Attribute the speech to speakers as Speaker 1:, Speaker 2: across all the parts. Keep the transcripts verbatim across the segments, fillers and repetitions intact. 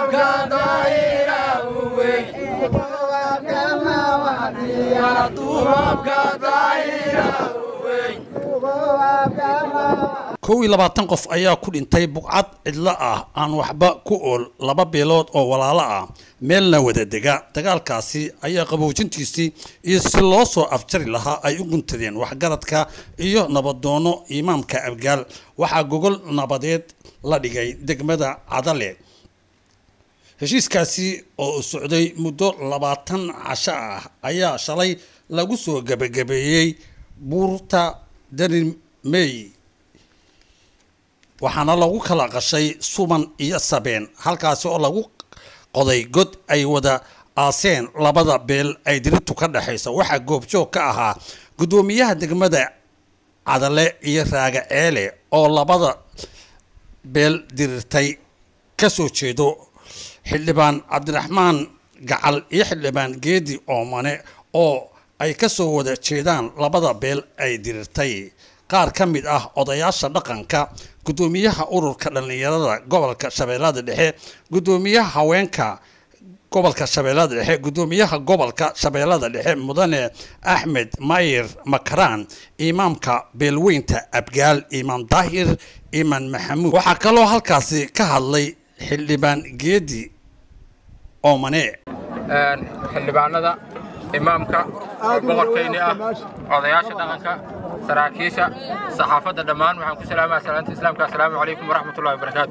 Speaker 1: kow iyo labaatan qof ayaa ku dhintay buqcad cidlo ah aan waxba ku ool laba beelood oo walaalo ah meelna wada dega. dagaalkaasi ayaa qaboojintiisii iyo si loo soo afjari lahaa ay u guntadeen waxgaradka iyo nabadoono imaamka Abgaal. waxaa gogol nabadeed la dhigay degmada Cadale. heshiiskaasi oo socday muddo labaatan casho ah ayaa shalay lagu soo gabagabeeyay buurta Darimey, waxaana lagu kala qashay suman iyo sabeen, halkaasi oo lagu qoday god ay wada aaseen labada beel ay dirirtu ka dhaxayso. waxaa goobjoog ka ahaa gudoomiyaha degmada Cadale iyo Raaga Ceele oo labada beel dirirtay ka soo jeedo, xildhibaan Cabdiraxmaan Gacal iyo xildhibaan Geedi Oomane oo ay ka soo wada jeedaan labada beel ay dirirtay. qaar ka mid ah odayaasha dhaqanka, gudoomiyaha ururka dhalinyarada gobolka Shabeellada Dhexe, gudoomiyaha haweenka gobolka Shabeellada Dhexe, gudoomiyaha gobolka Shabeellada Dhexe Mudane Axmed Mayir Makaraan, imaamka beelweynta Abgaal Imaam Daahir Imaan Maxamuud. waxaa kaloo halkaasi ka hadlay xildhibaan Geedi Oomane.
Speaker 2: xildhibaanada imaamka boqorkeyni ah, odayaasha dhaqanka, saraakiisha, saxaafadda dhammaan waxaan ku salaamayaa salaanta islaamka. assalaamu calaykum waraxmatullaahi wabarakaatuh.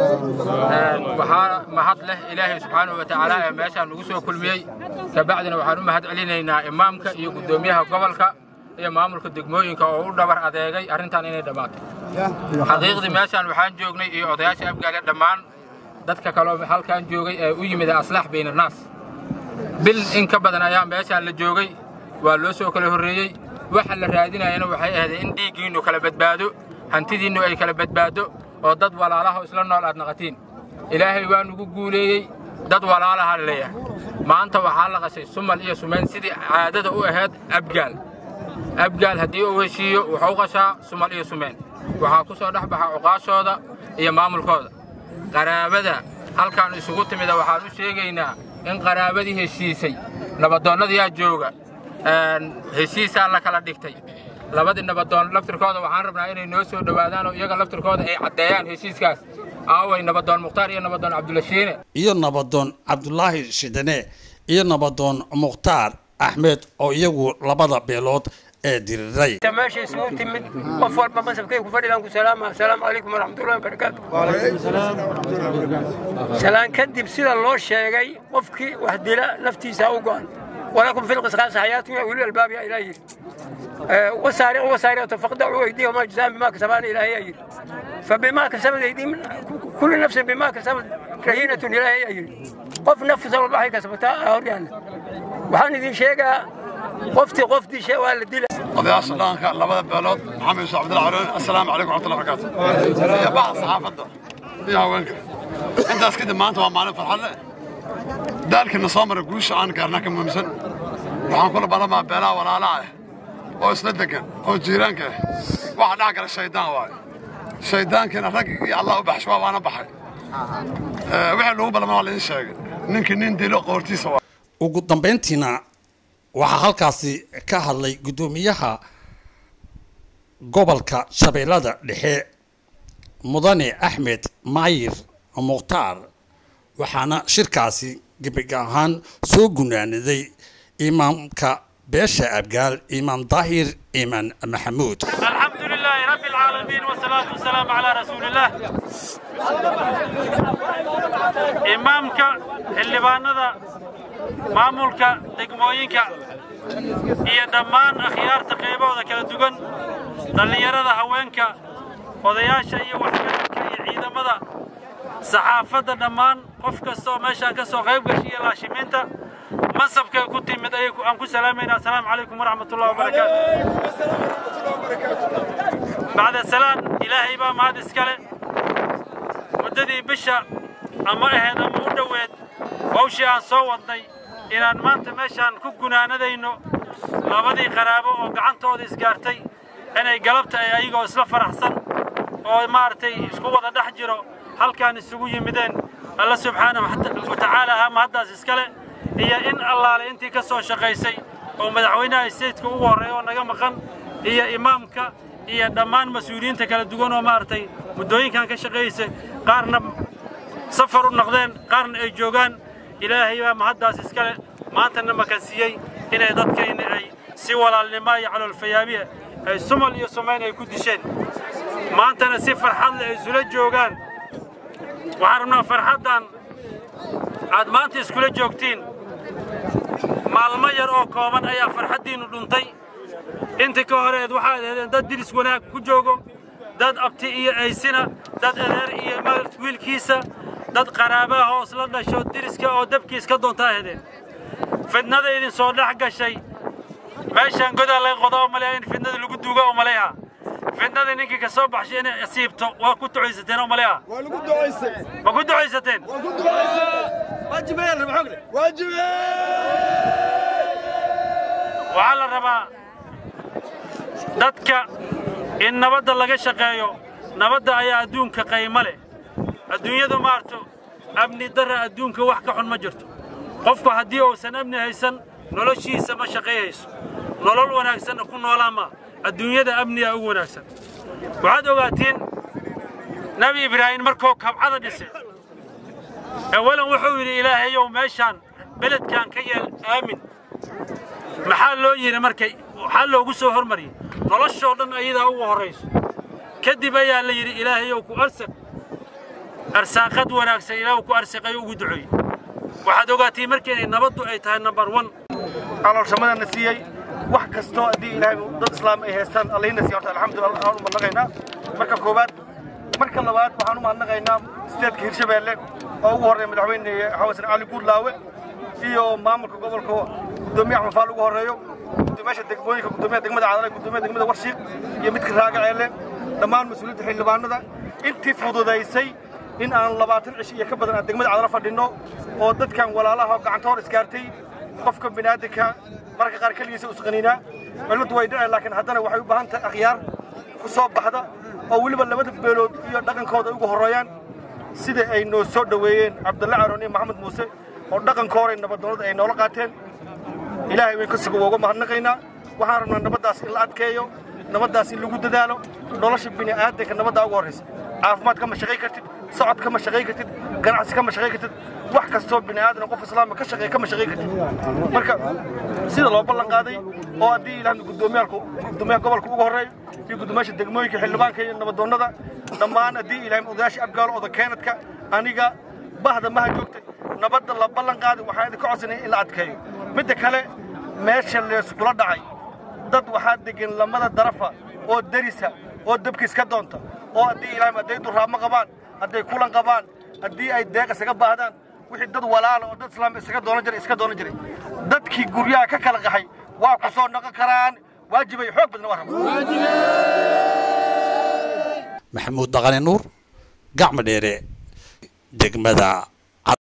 Speaker 2: waxaa mahad leh ilaahay subxaanahu wa tacaala ee meeshaan nagu soo kulmiyey. kabacdina waxaan u mahad celinaynaa imaamka iyo gudoomiyaha gobolka iyo maamulka degmooyinka oo u dhabar adeegay arrintan inay dhammaato. xaqiiqdii meeshaan waxaan joognay iyo odayaasha Abgaal dhammaan dadka kaloo halkaan joogay ee u yimid aslaax bayna naas. bil in ka badan ayaa meeshaan la joogay, waa loo soo kala horreeyey. waxa la raadinayana waxay ahayd in dhiiggiinnu kala badbaado, hantidiinnu ay kala badbaado, oo dad walaalaha isla nool aad naqatiin. ilaahay waa nugu guuleeyey, dad walaalaha leeyahay. maanta waxaa la qashay sumal iyo sumayn sidii caadada u ahayd Abgaal. Abgaal haddii uu heshiiyo wuxuu qashaa sumal iyo sumayn, waxaa ku soo dhex baxa cuqaashooda iyo maamulkooda. qaraabada halkaan isugu timida waxaan u sheegaynaa in qaraabadii heshiisay, nabadoonnadiyaa jooga, heshiisaa la kala dhigtay. labadii nabadoon laftirkooda waxaan rabnaa inay noo soo dhowaadaan oo iyaga laftirkooda ay caddeeyaan heshiiskaas. aaway nabadoon Mukhtaar iyo nabadoon Cabdulashiine
Speaker 1: iyo nabadoon Cabdulaahi Shidane iyo nabadoon Mukhtaar Axmed oo iyagu labada beelood ee diriray.
Speaker 3: تماشي سموتي من أفضل ما بس بكيف فدي لكم سلام السلام عليكم ورحمة الله وبركاته. وعليكم السلام ورحمة الله وبركاته. سلام كدي بسير الله الشيء وفكي وحدي لا نفتي ساوقان ولكم في القصاص حياتي وأولي الباب يا إلهي. أه وسارع وسارع تفقدوا أيديهم الجزاء بما كسبان إلهي. فبما كسبت أيديهم كل نفس بما كسبت رهينة إلهي. قف نفس الله كسبتها أوريان. وحن ذي شيء قفتي قفتي شيء والدي
Speaker 4: odayaasha dhaqanka labada beelood maxamed Sheekh Cabdul Caroon. assalaamu calaykum waraxmatullahi wabarakaatuh. ya baa saxaafadda iyo haweenka intaas kadib maanta waa maalin farxad leh. daalkina soo maray guusha aan gaarnaa ka muhiimsan. waxaan kula balamaa beelaha walaalaha ah oo isla degan oo jiiraanka ah. waxa dhac gala shaydaan waaye. shaydaankina rag iyo Allah u baxsho waana baxay. wixii lagu balamaa waa la ii sheegay ninkii nin dilo qoortiisa waa.
Speaker 1: ugu dambeyntiina waxaa halkaasi ka hadlay gudoomiyaha gobolka Shabeellada Dhexe Mudane Axmed Mayir Mukhtaar, waxaana shirkaasi gebag ahaan soo gunaaniday imaamka beesha Abgaal Imaam Daahir Imaan Maxamuud.
Speaker 5: alxamdulilaahi rabbil caalamiin wasalaatu wasalaamu calaa rasuulillah. imaamka xildhibaanada maamulka degmooyinka iyo dhammaan akhyaarta qaybahooda kala duwan, dhalinyarada, haweenka, odayaasha iyo waxgaradka iyo ciidamada, saxaafadda, dhammaan qof kasta oo meeshaan ka soo qayb gashay iyo laashimiinta mansabkay ku timid ayaan ku salaamaynaa. assalaamu calaykum waraxmatullahi wabarakaatu. bacda salaan, ilaahay baa mahad iskale. muddadii bisha ama ahayd ama u dhoweed hawshii aan soo wadnay inaan maanta meeshaan ku gunaanadayno labadii qaraabo oo gacantooda isgaartay inay galabta ay ayagoo isla faraxsan oo maartay isku wada dhex jiro halkaan isugu yimideen الله سبحانه وتعالى هم هذا إسكاله هي إن الله لأنتي كسر شقيسي ومدعوينا السيد كوره ونجم خن هي إمامك هي دمان مسؤولين تكلا دجون ومارتي مدوين كان كشقيسي قارن سفر النقدين قارن الجوجان إلهي ما هذا إسكاله ما تنم كسيء إن يدك إن أي سوى الماء على الفيامية السمل يسمعنا يكون شين ما أنت نسيب فرحان زول جوجان وعرفنا فرحان عاد ما أنت سكول جوجتين مع المير أو كمان أي فرحتين ودنتي أنت كهرة واحد داد درس هناك كجوجو داد أبتي أي سنة داد أدار إيه ما تقول كيسة داد قرابة هوصلنا شو درس كأو دب كيس كدونتا هذين في النذر إذا صار حاجة شيء ماشي نقول على قضاء ملايين في النذر اللي قد دوجا وملايها في النذر إنك كسب عشان يسيبته وكنت عايزتين وملايها ولا كنت عايزتين ما كنت عايزتين وكنت عايزتين واجب يلا معقول واجب وعلى الربا دتك إن نبض الله شقايو نبض أي أدون كقيمة له الدنيا ذو مارتو أبني در أدون كوحكة حن مجرته قفك هديه سنبني هيسن نلو شيء سما شقيس نلو وناكسن نكون ولا ما الدنيا ذا أبني أو وناكسن وعاد وقتين نبي إبراهيم مركو كم عدد يصير أولا وحول إلهي يوم عشان بلد كان كيل آمن محل لو يجي مركي محل لو قصوا هرمري نلاش شغلنا أيده هو الرئيس كدي بيا اللي يجي إلهي يوكو أرسق أرساقد وناكسن إلهي وكو أرسق يوكو دعي waxaad ogaatii markii nabaddu ay tahay number one
Speaker 6: على سمعنا نسيي واحد كستو دي إلهي ضد إسلام إيه هستان الله ينسي أرتاح الحمد لله أنا من لقينا مركب كوبات مركب لبات وحنو ما لقينا استاد كهير شبالك أو ورا مدعوين حواسنا علي قول لاوي فيه مامك قبل كوا دمية عم فالو ورا دمية الدكموي دمية دكمة عادلة دمية دكمة ورشيق يمد كراجع عليه لما المسؤولين تحل لبعضنا ده أنت فوضى ذا يسي إن أنا لبعضن عشية كبدنا الدكمة عادلة فردينه ودت كان ولا الله قاعد تور إسكارتي قفكم بنادك مركز قار كل يسوع سقنينا علود ويدع لكن هذا وحيو بهانت أخيار كصوب بحدا أو اللي بلمت بلود يدقن كود يقول هرايان سيد أي نو سود وين عبد الله عروني محمد موسى ودقن كورين نبضون أي نولقاتين إلهي ويكسب وقوم مهنقينا وحارنا نبضاس الأد كيو نبضاس اللي جود دالو نولش بني آدك نبضا وارث عافمات كم شقي كتد صعد كم شقي كتد قناعس كم شقي كتد wax kasto bini aadan qof islaam ka shaqeeyo kama shaqeey kartid marka sida loo ballan qaaday oo hadii ilaahay gudoomiyaha gudoomiyaha gobolka ugu horeeyo iyo gudoomiyaha degmooyinka xildhibaanka iyo nabadoonnada dhammaan hadii ilaahay odayaasha abgaal oo keenadka aniga bahda ma joogtay nabadda la ballan qaaday waxa ay ka codsanay in la adkeeyo mid kale meesha la isku dhacay dad waxa degan lamada darafa oo darisa oo dabka iska doonta oo hadii ilaahay maday duraama qabaan haday kulan qabaan hadii ay deeq isaga baahdaan wixii dad walaal oo dad islaam isaga doonan jiray iska doonan jiray dadkii guryaha ka kala qaxay waa ku soo noqon karaan waajibay xoog badan waa rabo
Speaker 1: maxamuud daqane nuur gacmo dheere degmada